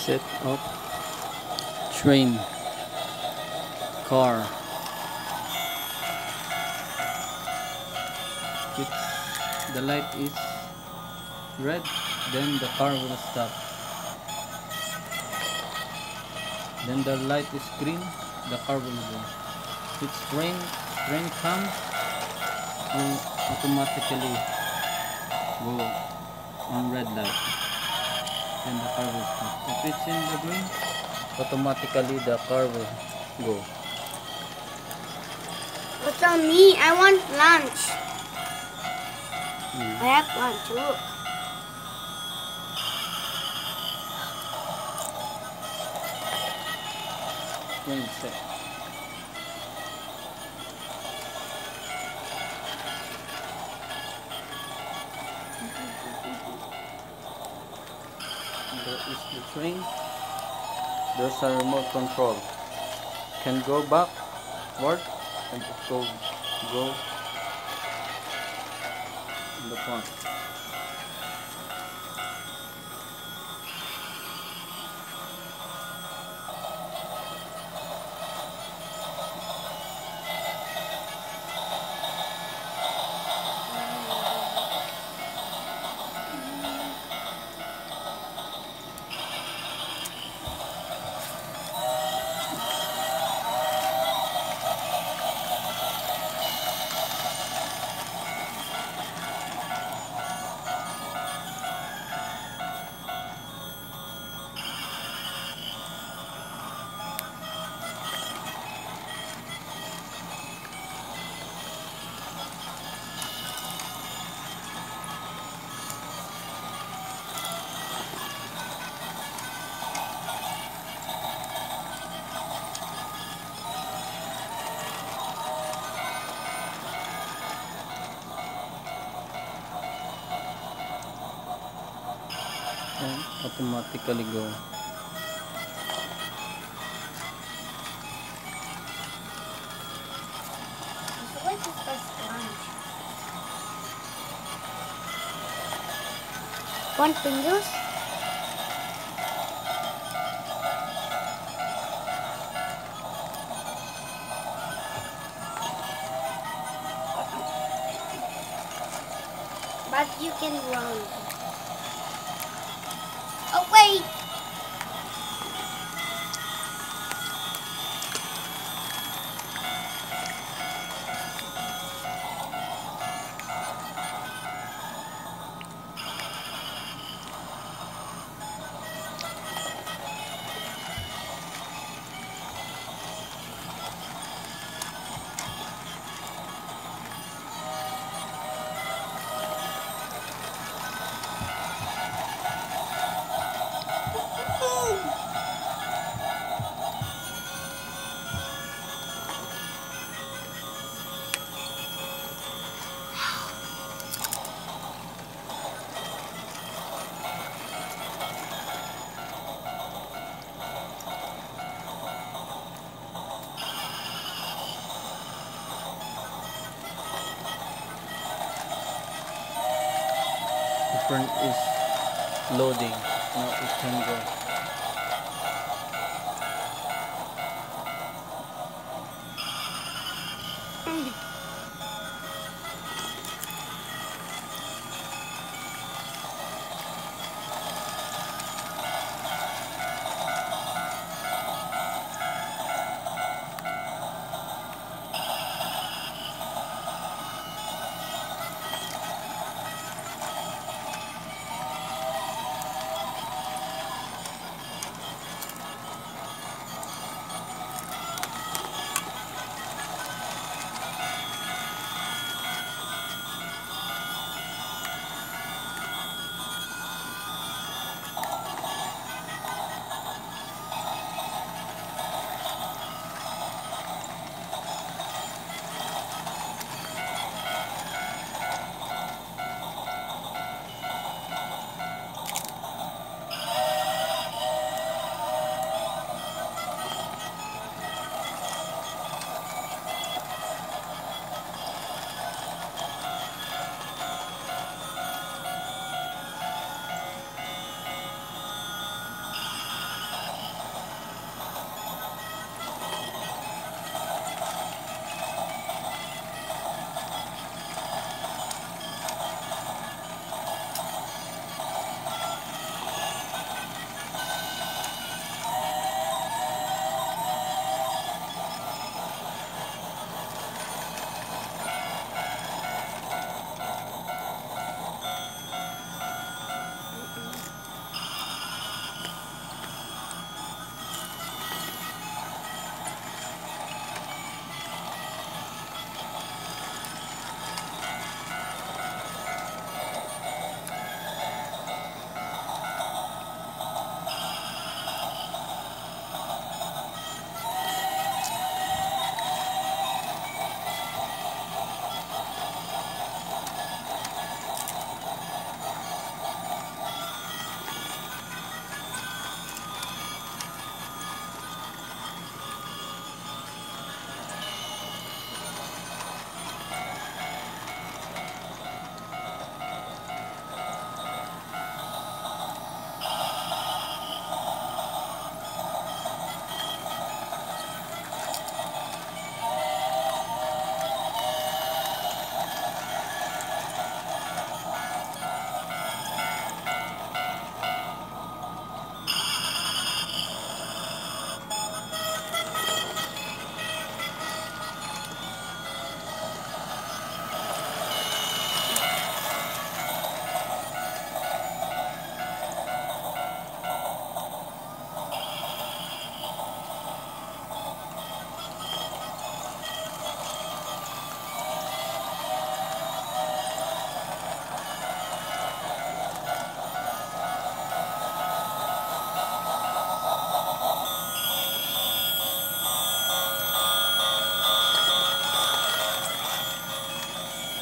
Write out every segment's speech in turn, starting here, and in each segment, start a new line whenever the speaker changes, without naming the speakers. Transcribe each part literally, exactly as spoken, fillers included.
set of train car. If the light is red, then the car will stop. Then the light is green, the car will go. If it's rain, rain comes, will automatically go on red light. Then the car will stop. If it's in the green, automatically the car will go.
What's on me? I want lunch.
Mm.
I have lunch. Look.
Train set. There is the train. There's a remote control. Can go backward and it go go in the front. And automatically go.
So what is this lunch? One fingers? But you can run. Oh wait!
The front is loading. Now it can go.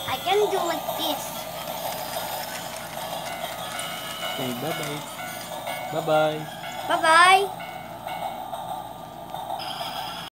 I can do like this.
Okay, bye-bye. Bye-bye.
Bye bye.